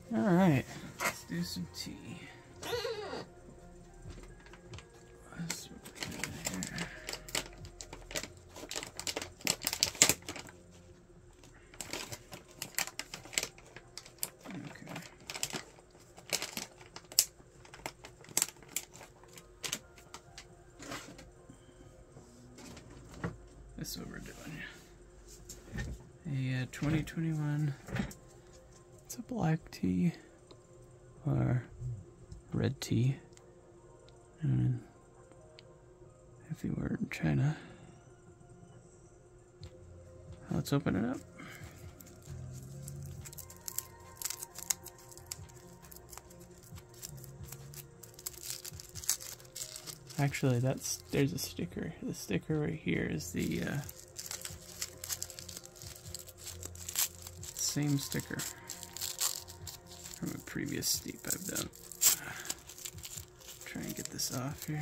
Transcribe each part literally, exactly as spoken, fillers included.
All right, let's do some tea. That's what we're doing here. Okay. That's what we're doing. A uh, twenty twenty-one. It's a black tea or red tea. And if you were in China, let's open it up. Actually, that's there's a sticker. The sticker right here is the uh, same sticker from a previous steep I've done. Try and get this off here.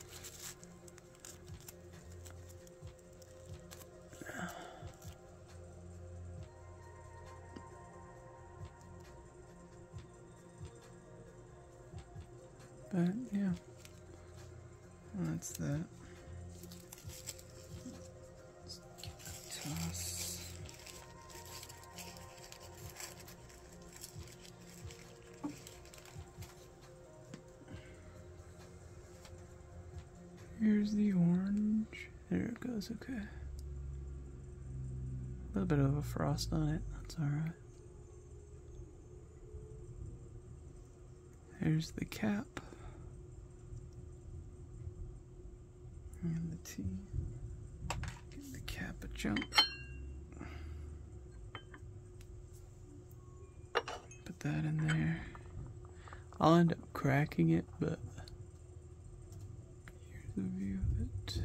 But yeah, that's that. Toss. Here's the orange. There it goes, okay. A little bit of a frost on it, that's alright. Here's the cap. And the tea. Give the cap a jump. Put that in there. I'll end up cracking it, but here's the view of it.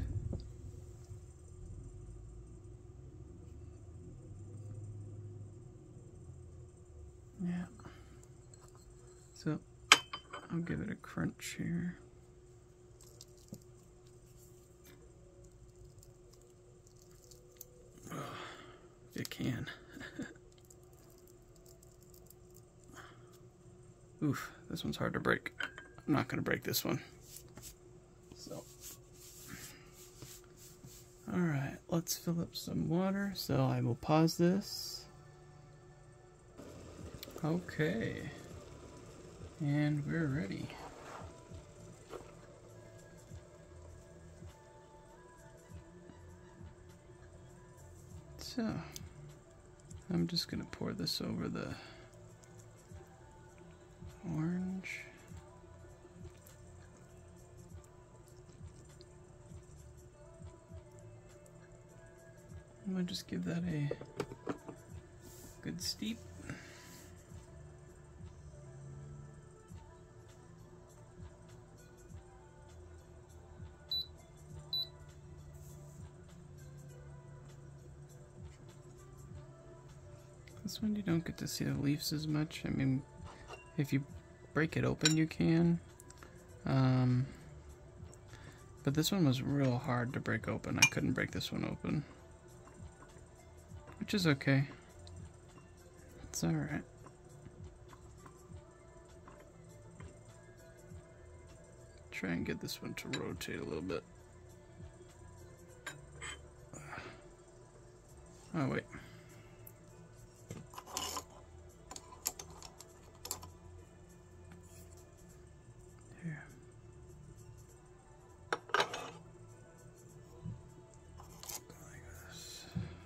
Yeah. So I'll give it a crunch here. You can. Oof, this one's hard to break. I'm not gonna break this one. So, all right, let's fill up some water. So I will pause this. Okay, and we're ready. So, I'm just gonna pour this over the orange. I'm gonna just give that a good steep. This one you don't get to see the leaves as much. I mean, if you break it open you can. Um, but this one was real hard to break open. I couldn't break this one open. Which is okay. It's alright. Try and get this one to rotate a little bit. Oh wait. Here. Like this.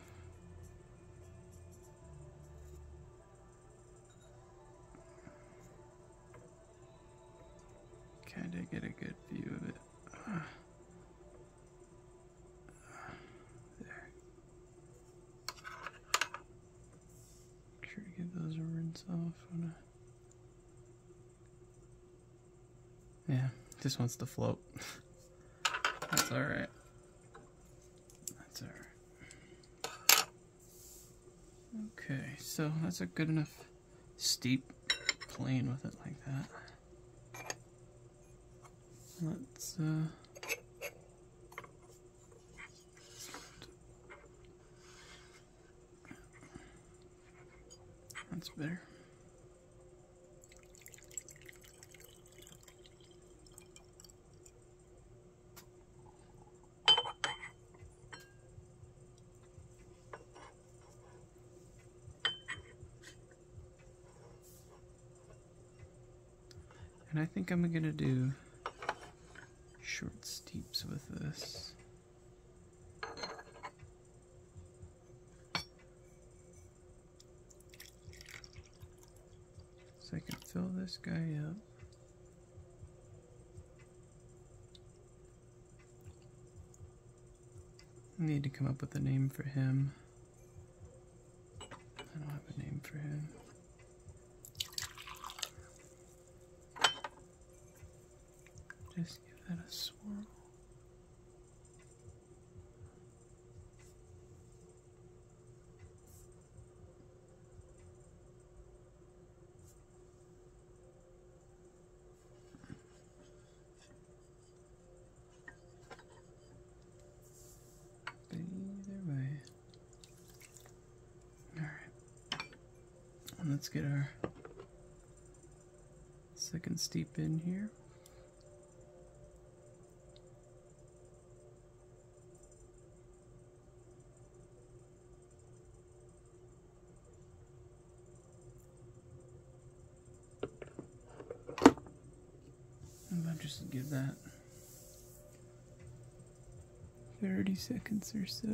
Kinda get a good view of it. Uh, there. Make sure to get those rinse off. When I... Yeah, just wants to float. That's alright. That's alright. Okay, so that's a good enough steep playing with it like that. Let's uh that's better. And I think I'm gonna do short steeps with this. So I can fill this guy up. I need to come up with a name for him. I don't have a name for him. Just give that a swirl. But either way. Alright. And let's get our second steep in here. I'll just give that thirty seconds or so.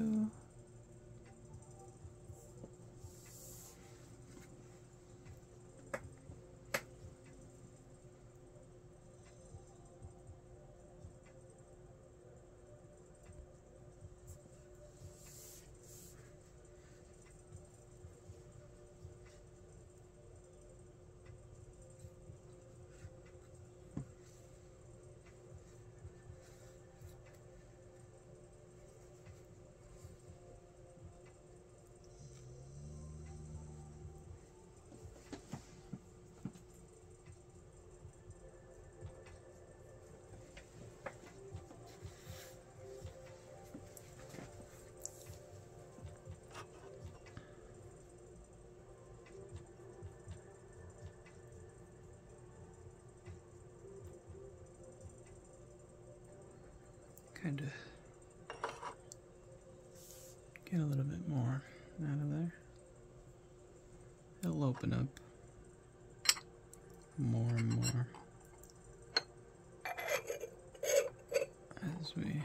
Kind of get a little bit more out of there. It'll open up more and more as we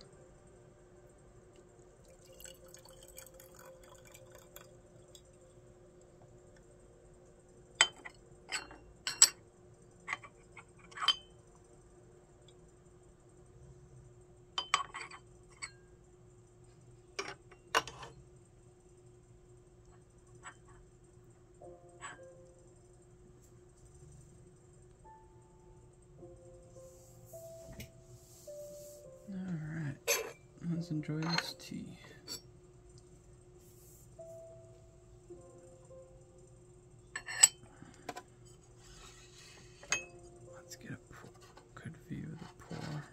Let's enjoy this tea. Let's get a good view of the pour.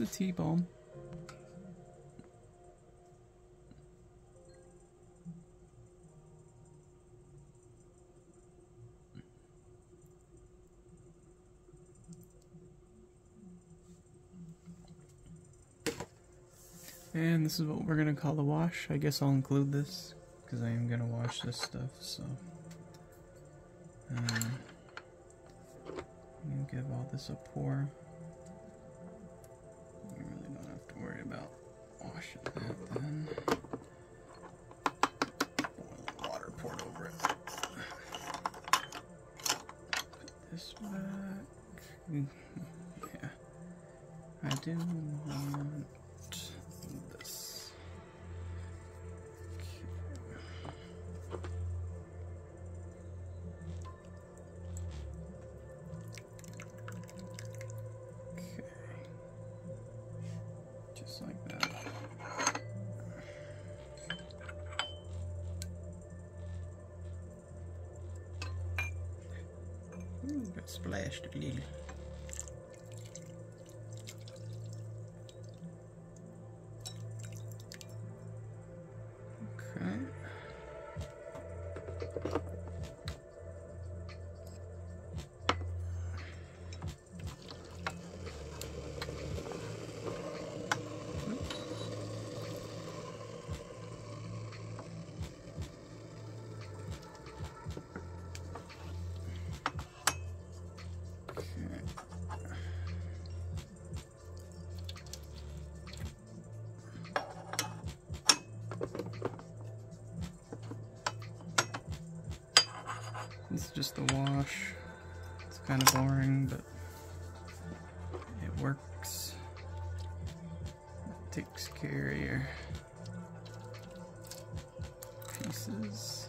the T-bone. And this is what we're gonna call the wash. I guess I'll include this because I am gonna wash this stuff. So, um, you give all this a pour. You really don't have to worry about washing that then. Boil water poured over it. Put this back. Yeah, I do want this. Okay. Just like that. Ooh, got splashed a little. Okay. This is just the wash. It's kind of boring, but it works. It takes care of your pieces.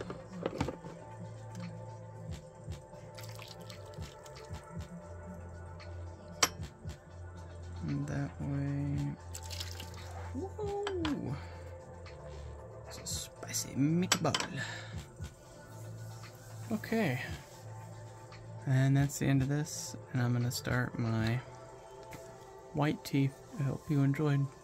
And that way. Whoa! It's a spicy meatball. Okay, and that's the end of this, and I'm going to start my white tea. I hope you enjoyed.